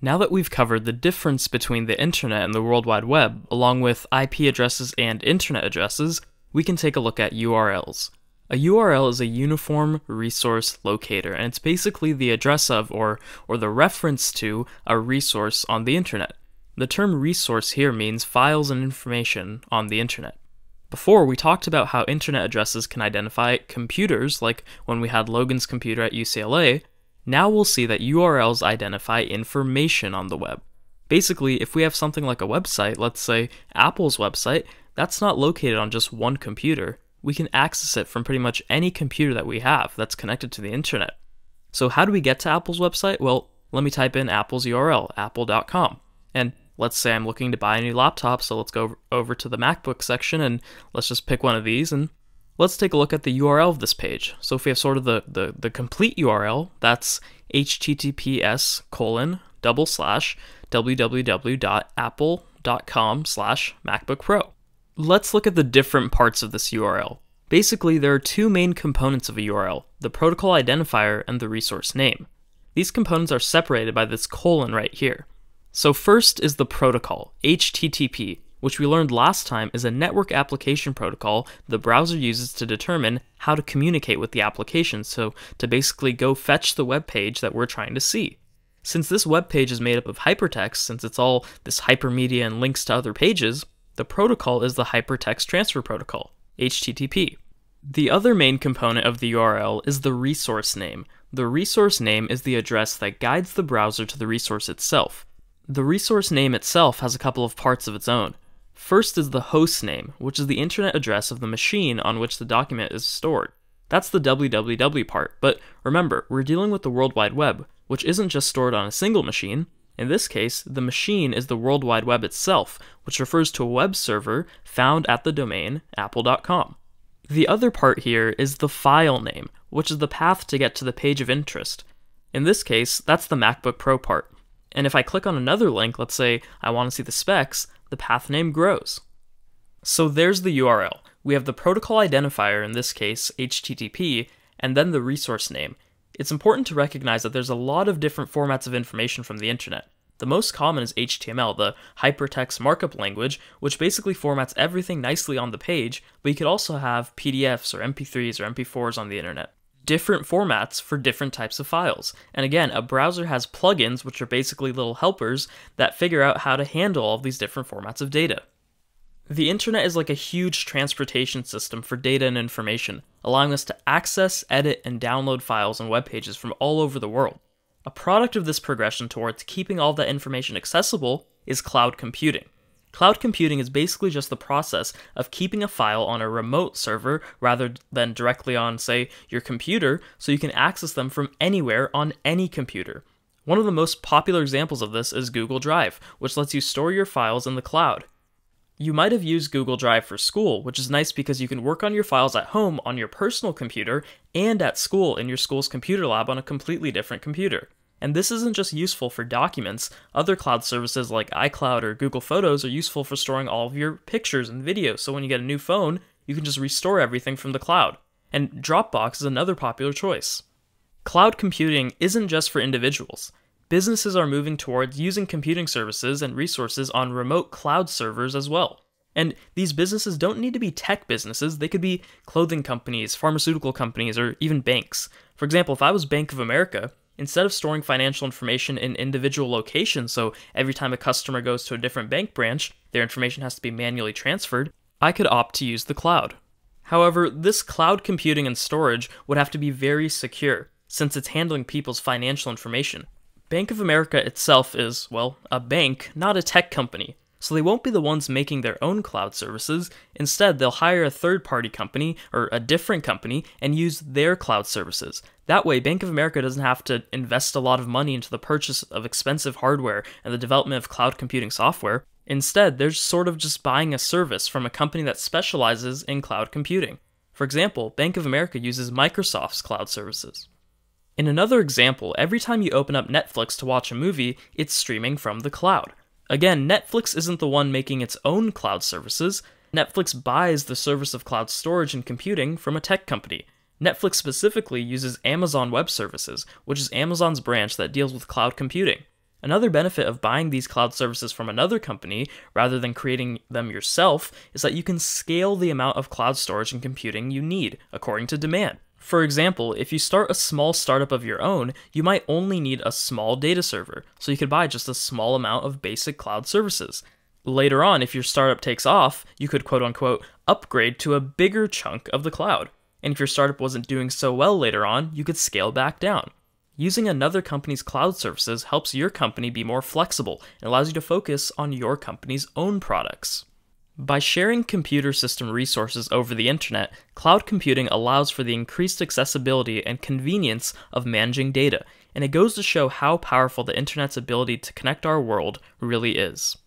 Now that we've covered the difference between the internet and the World Wide Web, along with IP addresses and internet addresses, we can take a look at URLs. A URL is a uniform resource locator, and it's basically the address of or the reference to a resource on the internet. The term resource here means files and information on the internet. Before, we talked about how internet addresses can identify computers, like when we had Logan's computer at UCLA. Now we'll see that URLs identify information on the web. Basically, if we have something like a website, let's say Apple's website, that's not located on just one computer. We can access it from pretty much any computer that we have that's connected to the internet. So how do we get to Apple's website? Well, let me type in Apple's URL, apple.com. And let's say I'm looking to buy a new laptop, so let's go over to the MacBook section and let's just pick one of these and let's take a look at the URL of this page. So if we have sort of the complete URL, that's https://www.apple.com/MacBook Pro. Let's look at the different parts of this URL. Basically, there are two main components of a URL, the protocol identifier and the resource name. These components are separated by this colon right here. So first is the protocol, HTTP, which we learned last time is a network application protocol the browser uses to determine how to communicate with the application, so to basically go fetch the web page that we're trying to see. Since this web page is made up of hypertext, since it's all this hypermedia and links to other pages, the protocol is the Hypertext Transfer Protocol, HTTP. The other main component of the URL is the resource name. The resource name is the address that guides the browser to the resource itself. The resource name itself has a couple of parts of its own. First is the host name, which is the internet address of the machine on which the document is stored. That's the www part, but remember, we're dealing with the World Wide Web, which isn't just stored on a single machine. In this case, the machine is the World Wide Web itself, which refers to a web server found at the domain apple.com. The other part here is the file name, which is the path to get to the page of interest. In this case, that's the MacBook Pro part. And if I click on another link, let's say I want to see the specs, the path name grows. So there's the URL. We have the protocol identifier, in this case HTTP, and then the resource name. It's important to recognize that there's a lot of different formats of information from the internet. The most common is HTML, the hypertext markup language, which basically formats everything nicely on the page, but you could also have PDFs or MP3s or MP4s on the internet. Different formats for different types of files. And again, a browser has plugins, which are basically little helpers that figure out how to handle all of these different formats of data. The internet is like a huge transportation system for data and information, allowing us to access, edit, and download files and web pages from all over the world. A product of this progression towards keeping all that information accessible is cloud computing. Cloud computing is basically just the process of keeping a file on a remote server rather than directly on, say, your computer, so you can access them from anywhere on any computer. One of the most popular examples of this is Google Drive, which lets you store your files in the cloud. You might have used Google Drive for school, which is nice because you can work on your files at home on your personal computer and at school in your school's computer lab on a completely different computer. And this isn't just useful for documents. Other cloud services like iCloud or Google Photos are useful for storing all of your pictures and videos, so when you get a new phone, you can just restore everything from the cloud. And Dropbox is another popular choice. Cloud computing isn't just for individuals. Businesses are moving towards using computing services and resources on remote cloud servers as well. And these businesses don't need to be tech businesses, they could be clothing companies, pharmaceutical companies, or even banks. For example, if I was Bank of America, instead of storing financial information in individual locations, so every time a customer goes to a different bank branch, their information has to be manually transferred, I could opt to use the cloud. However, this cloud computing and storage would have to be very secure, since it's handling people's financial information. Bank of America itself is, well, a bank, not a tech company, so they won't be the ones making their own cloud services. Instead, they'll hire a third-party company or a different company and use their cloud services. That way, Bank of America doesn't have to invest a lot of money into the purchase of expensive hardware and the development of cloud computing software. Instead, they're sort of just buying a service from a company that specializes in cloud computing. For example, Bank of America uses Microsoft's cloud services. In another example, every time you open up Netflix to watch a movie, it's streaming from the cloud. Again, Netflix isn't the one making its own cloud services. Netflix buys the service of cloud storage and computing from a tech company. Netflix specifically uses Amazon Web Services, which is Amazon's branch that deals with cloud computing. Another benefit of buying these cloud services from another company rather than creating them yourself is that you can scale the amount of cloud storage and computing you need according to demand. For example, if you start a small startup of your own, you might only need a small data server, so you could buy just a small amount of basic cloud services. Later on, if your startup takes off, you could quote-unquote upgrade to a bigger chunk of the cloud. And if your startup wasn't doing so well later on, you could scale back down. Using another company's cloud services helps your company be more flexible and allows you to focus on your company's own products. By sharing computer system resources over the internet, cloud computing allows for the increased accessibility and convenience of managing data, and it goes to show how powerful the internet's ability to connect our world really is.